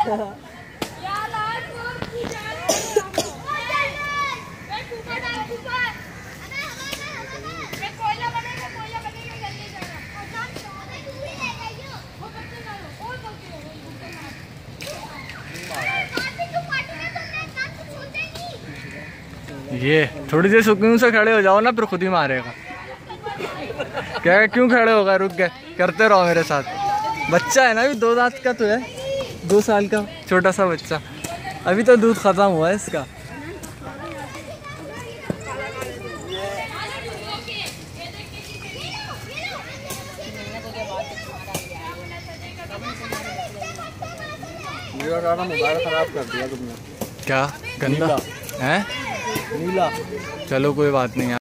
ये थोड़ी देर सुकून से खड़े हो जाओ ना, फिर खुद ही मारेगा। क्या क्यों खड़े होगा, रुक गए, करते रहो मेरे साथ। बच्चा है ना, अभी 2 दांत का तो है, 2 साल का छोटा सा बच्चा, अभी तो दूध खत्म हुआ है इसका। मोबाइल खराब कर दिया तुमने। क्या गंदा है? नीला। चलो कोई बात नहीं।